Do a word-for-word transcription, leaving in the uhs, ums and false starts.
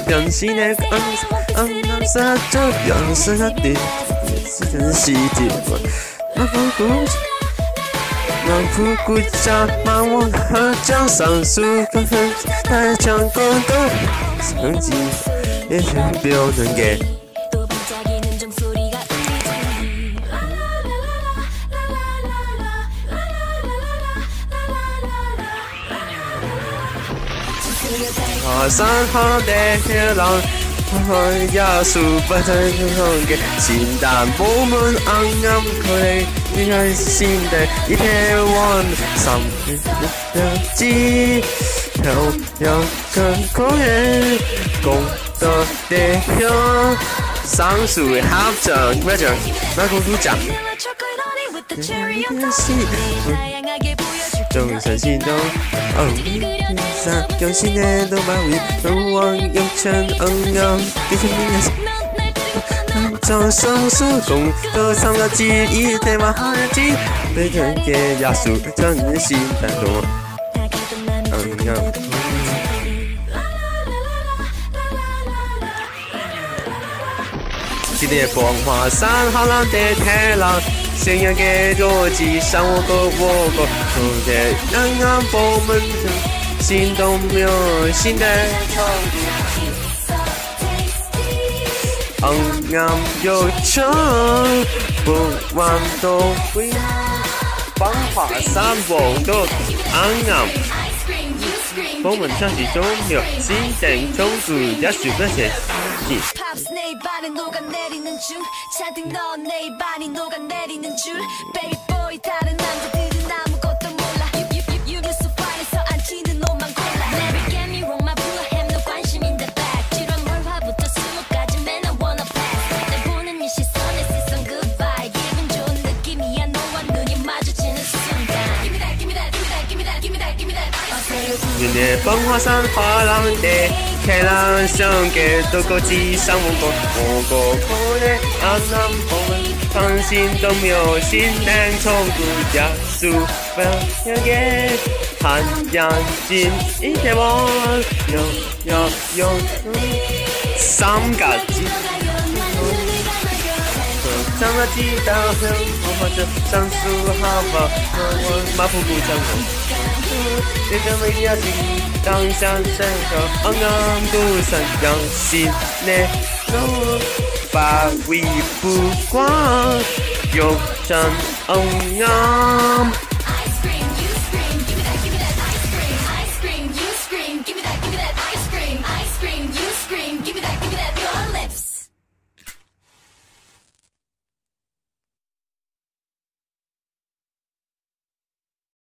변心的暗暗暗杀着变色的地，是真是地。那不顾，那不顾家把我和江上树根很太强过的曾经，也许不能给。爬山好的铁浪，亚速不太能给心淡我们暗暗可以你看新的一片晚上的记漂洋跟空人共的地方上树的合唱咩唱那个主讲众生心中哦上用心的都把味都往用成恩阳给生命的掌声手工都唱了记忆的马哈记被人给压缩将人心带动恩阳今天风华山好浪的太浪信仰给逻辑上我个我个我的暗暗部门心动没有新的创意暗暗有成不忘都会芳华山风都暗暗我们唱起中有心情冲突也许不些내 입안에 녹아내리는 중 잔뜩 넣은 내 입안이 녹아내리는 줄 Baby boy 다른 남자들은 아무것도 몰라 You, you, you, you used to find 에서 안 튀는 옷만 골라 Never get me wrong my blue have no 관심 in the back 지루한 월화부터 수목까지 man I wanna pass 날 보는 이 시선에 시선 goodbye 기분 좋은 느낌이야 너와 눈이 마주치는 순간 Give me that, give me that, give me that, give me that, give me that, give me that今年风华山花浪的开朗想给多个机上我个我个可能暗暗我们放心都没有心难冲突加速不要给看眼睛一天我有有有三个字上了几道很我或者上树好吧我马虎不讲这个没要紧当下身后暗暗不散让心内都把微不光用上暗暗